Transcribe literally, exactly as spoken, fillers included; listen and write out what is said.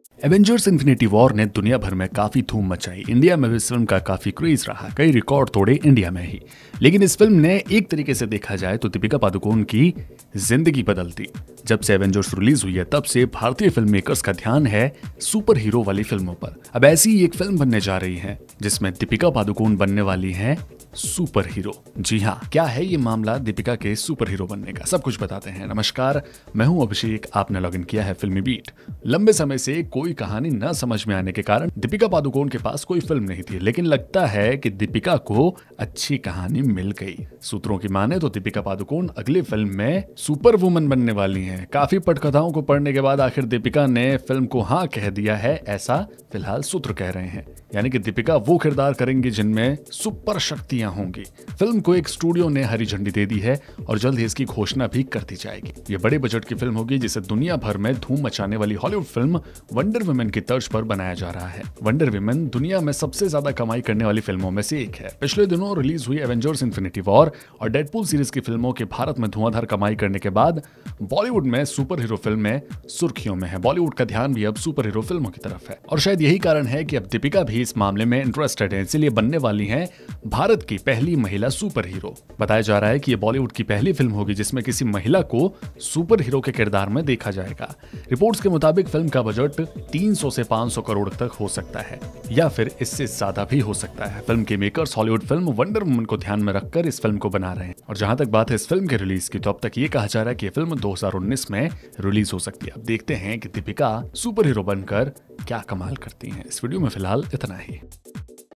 Avengers Infinity war ने दुनिया भर में काफी धूम मचाई। इंडिया में भी इस फिल्म का काफी क्रेज रहा, कई रिकॉर्ड तोड़े इंडिया में ही। लेकिन इस फिल्म ने एक तरीके से देखा जाए तो दीपिका पादुकोण की जिंदगी बदल दी। जब से एवेंजर्स रिलीज हुई है तब से भारतीय फिल्म मेकर्स का ध्यान है सुपर हीरो वाली फिल्मों पर। अब ऐसी ही एक फिल्म बनने जा रही है जिसमें दीपिका पादुकोण बनने वाली है सुपर हीरो। जी हाँ, क्या है ये मामला दीपिका के सुपर हीरो बनने का, सब कुछ बताते हैं। नमस्कार, मैं हूं अभिषेक, आपने लॉग इन किया है फिल्मी बीट। लंबे समय से कोई कहानी न समझ में आने के कारण दीपिका पादुकोण के पास कोई फिल्म नहीं थी, लेकिन लगता है कि दीपिका को अच्छी कहानी मिल गई। सूत्रों की माने तो दीपिका पादुकोण अगली फिल्म में सुपर वुमन बनने वाली हैं। काफी पटकथाओं को पढ़ने के बाद आखिर दीपिका ने फिल्म को हाँ कह दिया है, ऐसा फिलहाल सूत्र कह रहे हैं। यानी कि दीपिका वो किरदार करेंगी जिनमें सुपर शक्तियां होंगी। फिल्म को एक स्टूडियो ने हरी झंडी दे दी है और जल्द ही इसकी घोषणा भी कर दी जाएगी। ये बड़े बजट की फिल्म होगी जिसे दुनिया भर में धूम मचाने वाली हॉलीवुड फिल्म वंडर वुमन की तर्ज पर बनाया जा रहा है। वंडर वुमन दुनिया में सबसे ज्यादा कमाई करने वाली फिल्मों में से एक है। पिछले दिनों रिलीज हुई एवेंजर्स इन्फिनिटी वॉर और डेडपूल सीरीज की फिल्मों के भारत में धुआंधार कमाई करने के बाद बॉलीवुड में सुपर हीरो फिल्में सुर्खियों में है। बॉलीवुड का ध्यान भी अब सुपर हीरो फिल्मों की तरफ है और शायद यही कारण है कि अब दीपिका भी इस मामले में इंटरेस्टेड है, इसीलिए बनने वाली हैं भारत की पहली महिला सुपर हीरो। बताया जा रहा है कि ये बॉलीवुड की पहली फिल्म होगी जिसमें किसी महिला को सुपर हीरो के किरदार में देखा जाएगा। रिपोर्ट्स के मुताबिक फिल्म का बजट तीन सौ से पाँच सौ करोड़ तक हो सकता है या फिर इससे ज्यादा भी हो सकता है। फिल्म के makers Hollywood film Wonder Woman को ध्यान में रखकर इस फिल्म को बना रहे हैं और जहां तक बात है इस फिल्म के रिलीज की, तो अब तक ये कहा जा रहा है कि फिल्म दो हज़ार उन्नीस में रिलीज हो सकती है। अब देखते हैं कि दीपिका सुपर हीरो बनकर क्या कमाल करती हैं। इस वीडियो में फिलहाल इतना ही।